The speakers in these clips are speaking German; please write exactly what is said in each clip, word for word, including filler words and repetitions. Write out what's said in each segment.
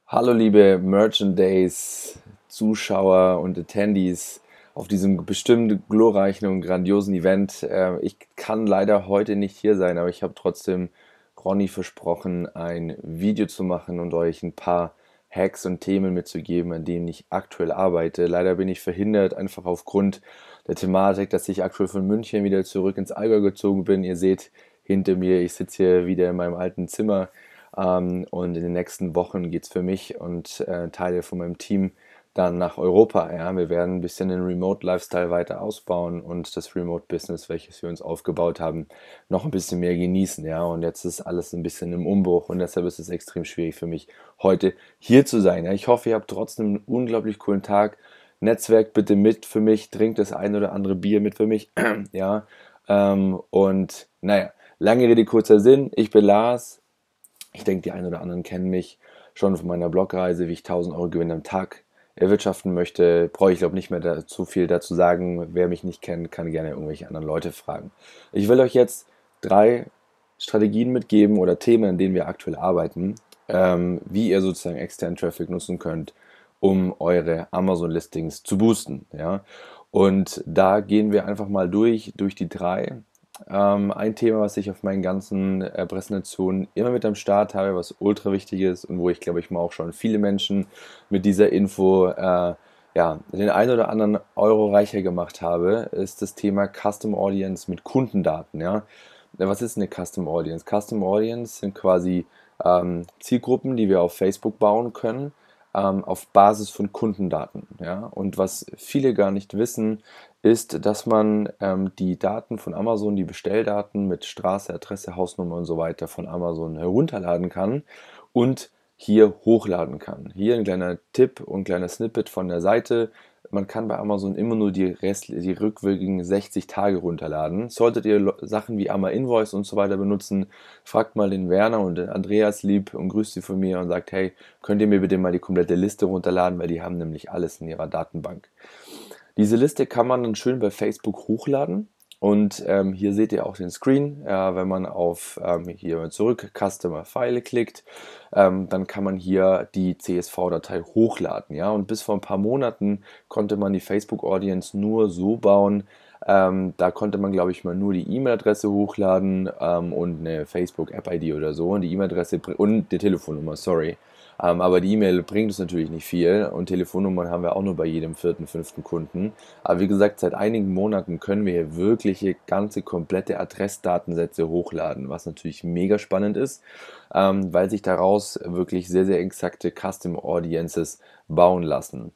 Hallo liebe Merchant Days Zuschauer und Attendees auf diesem bestimmt glorreichen und grandiosen Event. Äh, ich kann leider heute nicht hier sein, aber ich habe trotzdem Ronny versprochen, ein Video zu machen und euch ein paar Hacks und Themen mitzugeben, an denen ich aktuell arbeite. Leider bin ich verhindert, einfach aufgrund der Thematik, dass ich aktuell von München wieder zurück ins Allgäu gezogen bin. Ihr seht hinter mir, ich sitze hier wieder in meinem alten Zimmer. Ähm, und in den nächsten Wochen geht es für mich und äh, Teile von meinem Team dann nach Europa. Ja. Wir werden ein bisschen den Remote-Lifestyle weiter ausbauen und das Remote-Business, welches wir uns aufgebaut haben, noch ein bisschen mehr genießen. Ja. Und jetzt ist alles ein bisschen im Umbruch und deshalb ist es extrem schwierig für mich, heute hier zu sein. Ja. Ich hoffe, ihr habt trotzdem einen unglaublich coolen Tag. Netzwerk bitte mit für mich, trinkt das ein oder andere Bier mit für mich. ja. Ähm, und naja, lange Rede, kurzer Sinn. Ich bin Lars. Ich denke, die einen oder anderen kennen mich schon von meiner Blogreise, wie ich tausend Euro Gewinn am Tag erwirtschaften möchte. Brauche ich, glaube nicht mehr da, zu viel dazu sagen. Wer mich nicht kennt, kann gerne irgendwelche anderen Leute fragen. Ich will euch jetzt drei Strategien mitgeben oder Themen, an denen wir aktuell arbeiten, ähm, wie ihr sozusagen externen Traffic nutzen könnt, um eure Amazon-Listings zu boosten. Ja? Und da gehen wir einfach mal durch, durch die drei. Ähm, ein Thema, was ich auf meinen ganzen äh, Präsentationen immer mit am Start habe, was ultra wichtig ist und wo ich glaube ich mal auch schon viele Menschen mit dieser Info äh, ja, den einen oder anderen Euro reicher gemacht habe, ist das Thema Custom Audience mit Kundendaten. Ja? Ja, was ist eine Custom Audience? Custom Audience sind quasi ähm, Zielgruppen, die wir auf Facebook bauen können, ähm, auf Basis von Kundendaten. Ja? Und was viele gar nicht wissen, ist, dass man ähm, die Daten von Amazon, die Bestelldaten mit Straße, Adresse, Hausnummer und so weiter von Amazon herunterladen kann und hier hochladen kann. Hier ein kleiner Tipp und ein kleiner Snippet von der Seite. Man kann bei Amazon immer nur die, Rest, die rückwirkenden sechzig Tage runterladen. Solltet ihr Sachen wie Amma Invoice und so weiter benutzen, fragt mal den Werner und den Andreas lieb und grüßt sie von mir und sagt, hey, könnt ihr mir bitte mal die komplette Liste runterladen, weil die haben nämlich alles in ihrer Datenbank. Diese Liste kann man dann schön bei Facebook hochladen. Und ähm, hier seht ihr auch den Screen. Äh, wenn man auf ähm, hier zurück Customer File klickt, ähm, dann kann man hier die C S V-Datei hochladen. Ja? Und bis vor ein paar Monaten konnte man die Facebook Audience nur so bauen. Ähm, da konnte man, glaube ich, mal nur die E-Mail-Adresse hochladen ähm, und eine Facebook-App-I D oder so und die E-Mail-Adresse und die Telefonnummer, sorry. Ähm, aber die E-Mail bringt uns natürlich nicht viel und Telefonnummern haben wir auch nur bei jedem vierten, fünften Kunden. Aber wie gesagt, seit einigen Monaten können wir hier wirkliche ganze komplette Adressdatensätze hochladen, was natürlich mega spannend ist, ähm, weil sich daraus wirklich sehr, sehr exakte Custom Audiences bauen lassen.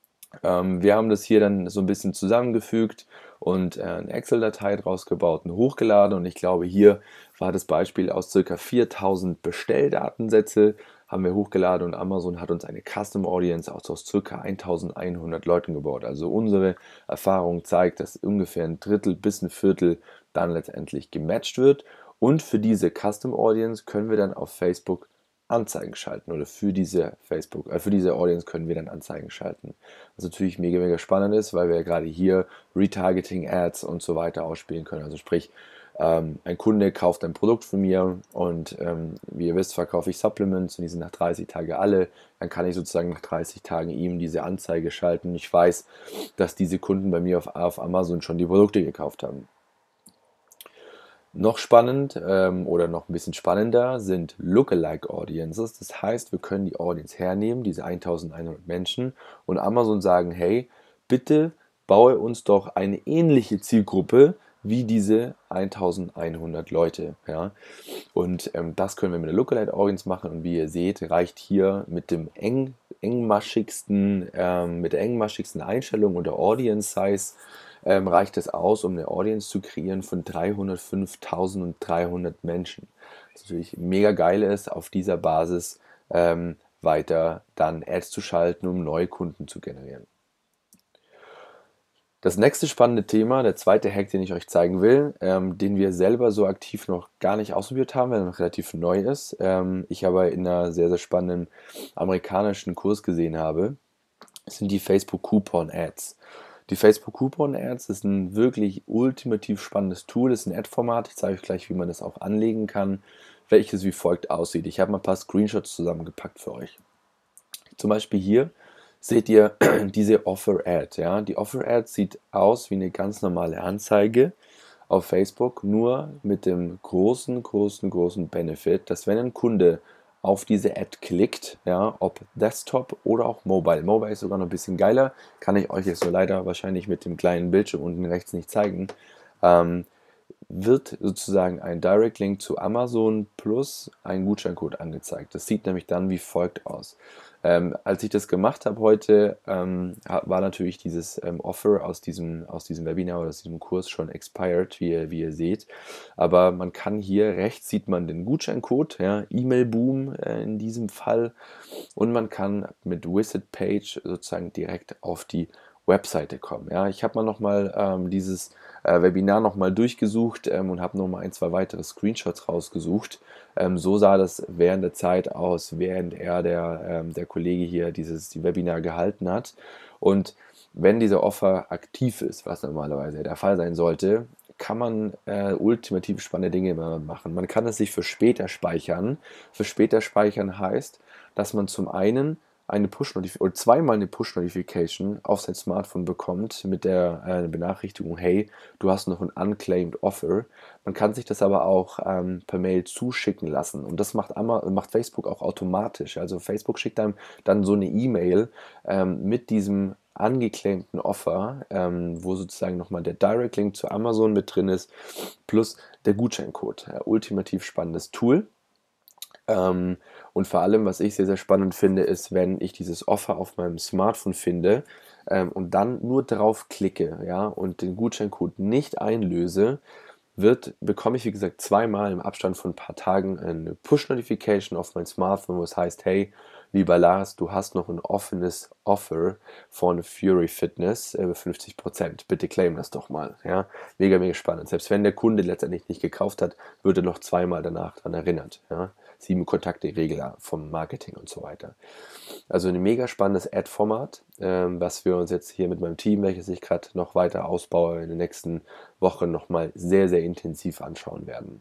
Ähm, wir haben das hier dann so ein bisschen zusammengefügt und äh, eine Excel-Datei draus gebaut und hochgeladen. Und ich glaube, hier war das Beispiel aus ca. viertausend Bestelldatensätze haben wir hochgeladen und Amazon hat uns eine Custom Audience aus, aus ca. eintausendeinhundert Leuten gebaut. Also unsere Erfahrung zeigt, dass ungefähr ein Drittel bis ein Viertel dann letztendlich gematcht wird. Und für diese Custom Audience können wir dann auf Facebook Anzeigen schalten oder für diese Facebook, äh, für diese Audience können wir dann Anzeigen schalten. Was natürlich mega, mega spannend ist, weil wir ja gerade hier Retargeting Ads und so weiter ausspielen können. Also sprich, ähm, ein Kunde kauft ein Produkt von mir und ähm, wie ihr wisst, verkaufe ich Supplements und die sind nach dreißig Tagen alle. Dann kann ich sozusagen nach dreißig Tagen ihm diese Anzeige schalten. Ich weiß, dass diese Kunden bei mir auf, auf Amazon schon die Produkte gekauft haben. Noch spannend ähm, oder noch ein bisschen spannender sind Lookalike Audiences. Das heißt, wir können die Audience hernehmen, diese eintausendeinhundert Menschen, und Amazon sagen, hey, bitte baue uns doch eine ähnliche Zielgruppe wie diese eintausendeinhundert Leute. Ja? Und ähm, das können wir mit der Lookalike Audience machen. Und wie ihr seht, reicht hier mit dem eng, engmaschigsten, ähm, mit der engmaschigsten Einstellung unter Audience Size ähm, reicht es aus, um eine Audience zu kreieren von dreihundertfünftausenddreihundert Menschen. Was natürlich mega geil ist, auf dieser Basis ähm, weiter dann Ads zu schalten, um neue Kunden zu generieren. Das nächste spannende Thema, der zweite Hack, den ich euch zeigen will, ähm, den wir selber so aktiv noch gar nicht ausprobiert haben, weil er noch relativ neu ist. Ähm, ich aber in einer sehr, sehr spannenden amerikanischen Kurs gesehen habe, sind die Facebook Coupon Ads. Die Facebook Coupon Ads ist ein wirklich ultimativ spannendes Tool, ist ein Ad-Format. Ich zeige euch gleich, wie man das auch anlegen kann, welches wie folgt aussieht. Ich habe mal ein paar Screenshots zusammengepackt für euch. Zum Beispiel hier seht ihr diese Offer-Ad. Ja? Die Offer-Ad sieht aus wie eine ganz normale Anzeige auf Facebook, nur mit dem großen, großen, großen Benefit, dass wenn ein Kunde auf diese Ad klickt, ja, ob Desktop oder auch Mobile. Mobile ist sogar noch ein bisschen geiler, kann ich euch jetzt so leider wahrscheinlich mit dem kleinen Bildschirm unten rechts nicht zeigen. Ähm, wird sozusagen ein Direct Link zu Amazon plus ein Gutscheincode angezeigt. Das sieht nämlich dann wie folgt aus. Ähm, als ich das gemacht habe heute, ähm, war natürlich dieses ähm, Offer aus diesem, aus diesem Webinar oder aus diesem Kurs schon expired, wie ihr, wie ihr seht. Aber man kann hier rechts sieht man den Gutscheincode, ja, E-Mail Boom äh, in diesem Fall. Und man kann mit Visit Page sozusagen direkt auf die Webseite kommen. Ja, ich habe mal nochmal ähm, dieses äh, Webinar nochmal durchgesucht ähm, und habe nochmal ein, zwei weitere Screenshots rausgesucht. Ähm, so sah das während der Zeit aus, während er, der, ähm, der Kollege hier, dieses die Webinar gehalten hat. Und wenn dieser Offer aktiv ist, was normalerweise der Fall sein sollte, kann man äh, ultimativ spannende Dinge machen. Man kann es sich für später speichern. Für später speichern heißt, dass man zum einen eine Push-Notification oder zweimal eine Push-Notification auf sein Smartphone bekommt mit der äh, Benachrichtigung, hey, du hast noch ein unclaimed Offer. Man kann sich das aber auch ähm, per Mail zuschicken lassen und das macht, Ama- macht Facebook auch automatisch. Also Facebook schickt einem dann so eine E-Mail ähm, mit diesem angeclaimten Offer, ähm, wo sozusagen nochmal der Direct Link zu Amazon mit drin ist, plus der Gutscheincode. Ja, ultimativ spannendes Tool. Ähm, und vor allem, was ich sehr, sehr spannend finde, ist, wenn ich dieses Offer auf meinem Smartphone finde ähm, und dann nur drauf klicke, ja, und den Gutscheincode nicht einlöse, wird, bekomme ich, wie gesagt, zweimal im Abstand von ein paar Tagen eine Push-Notification auf mein Smartphone, wo es heißt, hey, lieber Lars, du hast noch ein offenes Offer von Fury Fitness äh, fünfzig Prozent. Bitte claim das doch mal. Ja? Mega, mega spannend. Selbst wenn der Kunde letztendlich nicht gekauft hat, wird er noch zweimal danach daran erinnert. Ja? Sieben Kontakte-Regel vom Marketing und so weiter. Also ein mega spannendes Ad-Format, ähm, was wir uns jetzt hier mit meinem Team, welches ich gerade noch weiter ausbaue, in den nächsten Wochen nochmal sehr, sehr intensiv anschauen werden.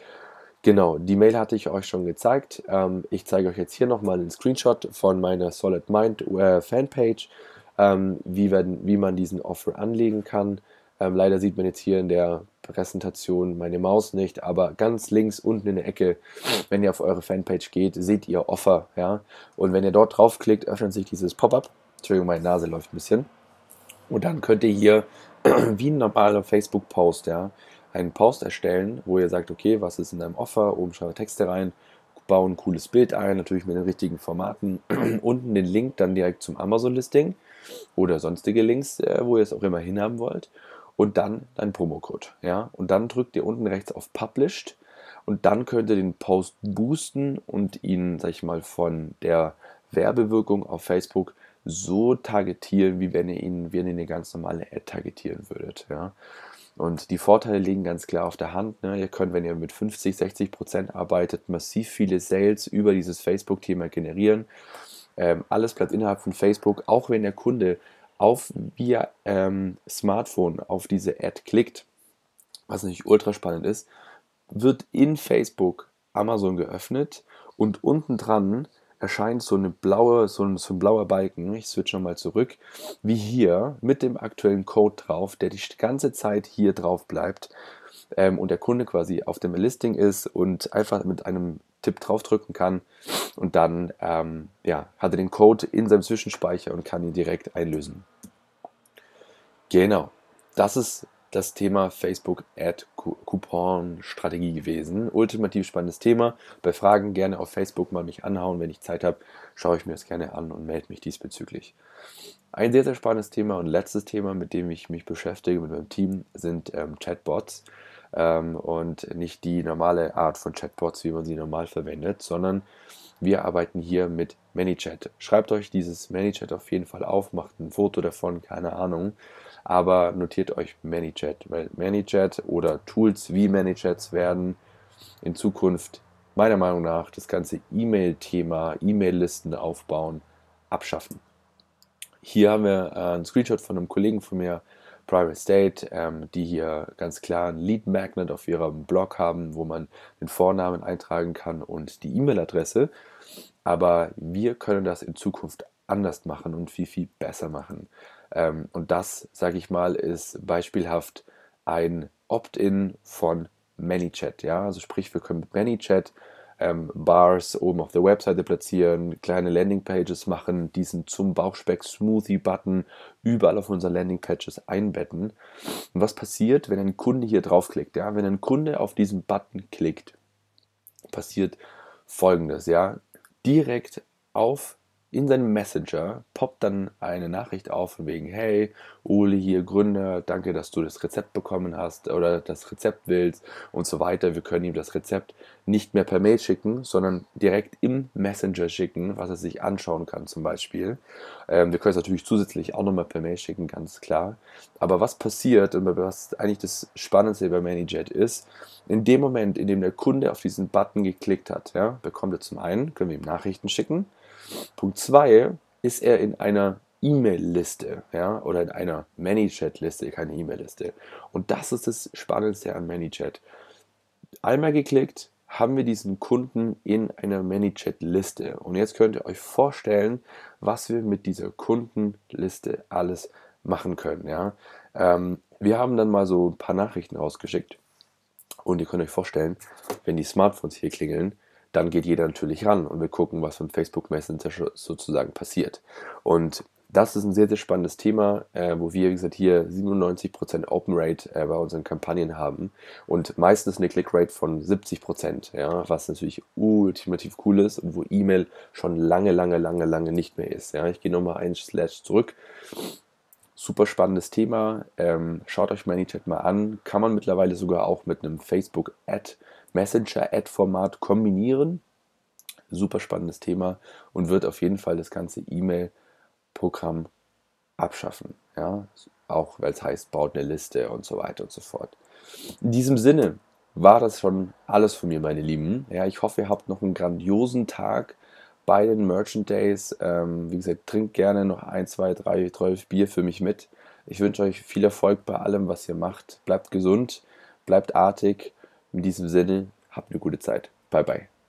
Genau, die Mail hatte ich euch schon gezeigt. Ähm, ich zeige euch jetzt hier nochmal einen Screenshot von meiner Solid Mind äh, Fanpage, ähm, wie, werden, wie man diesen Offer anlegen kann. Ähm, leider sieht man jetzt hier in der Präsentation meine Maus nicht, aber ganz links unten in der Ecke, wenn ihr auf eure Fanpage geht, seht ihr Offer. Ja? Und wenn ihr dort draufklickt, öffnet sich dieses Pop-up. Entschuldigung, meine Nase läuft ein bisschen. Und dann könnt ihr hier, wie ein normaler Facebook-Post, ja, einen Post erstellen, wo ihr sagt, okay, was ist in deinem Offer, oben schreibt Texte rein, bauen ein cooles Bild ein, natürlich mit den richtigen Formaten, unten den Link dann direkt zum Amazon-Listing oder sonstige Links, äh, wo ihr es auch immer hinhaben wollt und dann dein Promocode, ja, und dann drückt ihr unten rechts auf Published und dann könnt ihr den Post boosten und ihn, sag ich mal, von der Werbewirkung auf Facebook so targetieren, wie wenn ihr ihn, wie ihr eine ganz normale Ad targetieren würdet, ja. Und die Vorteile liegen ganz klar auf der Hand. Ne? Ihr könnt, wenn ihr mit fünfzig, sechzig Prozent arbeitet, massiv viele Sales über dieses Facebook-Thema generieren. Ähm, alles bleibt innerhalb von Facebook, auch wenn der Kunde auf via ähm, Smartphone auf diese Ad klickt, was natürlich ultra spannend ist, wird in Facebook Amazon geöffnet und unten dran erscheint so, eine blaue, so, ein, so ein blauer Balken, ich switch nochmal zurück, wie hier mit dem aktuellen Code drauf, der die ganze Zeit hier drauf bleibt ähm, und der Kunde quasi auf dem Listing ist und einfach mit einem Tipp draufdrücken kann und dann ähm, ja, hat er den Code in seinem Zwischenspeicher und kann ihn direkt einlösen. Genau, das ist das Thema Facebook Ad Coupon Strategie gewesen. Ultimativ spannendes Thema. Bei Fragen gerne auf Facebook mal mich anhauen. Wenn ich Zeit habe, schaue ich mir das gerne an und melde mich diesbezüglich. Ein sehr, sehr spannendes Thema und letztes Thema, mit dem ich mich beschäftige mit meinem Team, sind ähm, Chatbots. Ähm, und nicht die normale Art von Chatbots, wie man sie normal verwendet, sondern wir arbeiten hier mit ManyChat. Schreibt euch dieses ManyChat auf jeden Fall auf, macht ein Foto davon, keine Ahnung. Aber notiert euch ManyChat, weil ManyChat oder Tools wie ManyChats werden in Zukunft meiner Meinung nach das ganze E-Mail-Thema, E-Mail-Listen aufbauen, abschaffen. Hier haben wir äh, einen Screenshot von einem Kollegen von mir, Private State, ähm, die hier ganz klar einen Lead Magnet auf ihrem Blog haben, wo man den Vornamen eintragen kann und die E-Mail-Adresse. aber wir können das in Zukunft anders machen und viel, viel besser machen. Ähm, und das, sage ich mal, ist beispielhaft ein Opt-in von ManyChat. Ja? Also sprich, wir können mit ManyChat ähm, Bars oben auf der Webseite platzieren, kleine Landingpages machen, diesen zum Bauchspeck-Smoothie-Button überall auf unseren Landingpages einbetten. Und was passiert, wenn ein Kunde hier draufklickt? Ja? Wenn ein Kunde auf diesen Button klickt, passiert Folgendes, ja, direkt auf in seinem Messenger poppt dann eine Nachricht auf von wegen, hey, Uli hier, Gründer, danke, dass du das Rezept bekommen hast oder das Rezept willst und so weiter. Wir können ihm das Rezept nicht mehr per Mail schicken, sondern direkt im Messenger schicken, was er sich anschauen kann zum Beispiel. Ähm, wir können es natürlich zusätzlich auch nochmal per Mail schicken, ganz klar. Aber was passiert und was eigentlich das Spannendste bei ManyJet ist, in dem Moment, in dem der Kunde auf diesen Button geklickt hat, ja, bekommt er zum einen, können wir ihm Nachrichten schicken. Punkt zwei, ist er in einer E-Mail-Liste, ja, oder in einer ManyChat-Liste, keine E-Mail-Liste. Und das ist das Spannendste an ManyChat. Einmal geklickt, haben wir diesen Kunden in einer ManyChat-Liste. Und jetzt könnt ihr euch vorstellen, was wir mit dieser Kundenliste alles machen können. Ja? Ähm, wir haben dann mal so ein paar Nachrichten rausgeschickt. Und ihr könnt euch vorstellen, wenn die Smartphones hier klingeln, dann geht jeder natürlich ran und wir gucken, was vom Facebook Messenger sozusagen passiert. Und das ist ein sehr, sehr spannendes Thema, äh, wo wir, wie gesagt, hier siebenundneunzig Prozent Open Rate äh, bei unseren Kampagnen haben und meistens eine Click Rate von siebzig Prozent, ja, was natürlich ultimativ cool ist und wo E-Mail schon lange, lange, lange, lange nicht mehr ist. Ja. Ich gehe nochmal einen Slash zurück. Super spannendes Thema. Ähm, schaut euch ManyChat mal an. Kann man mittlerweile sogar auch mit einem Facebook Ad, Messenger Ad Format kombinieren. Super spannendes Thema und wird auf jeden Fall das ganze E-Mail-Programm abschaffen. Ja? Auch weil es heißt, baut eine Liste und so weiter und so fort. In diesem Sinne war das schon alles von mir, meine Lieben. Ja, ich hoffe, ihr habt noch einen grandiosen Tag bei den Merchant Days. Ähm, wie gesagt, trinkt gerne noch ein, zwei, drei, zwölf Bier für mich mit. Ich wünsche euch viel Erfolg bei allem, was ihr macht. Bleibt gesund, bleibt artig. In diesem Sinne, habt eine gute Zeit. Bye, bye.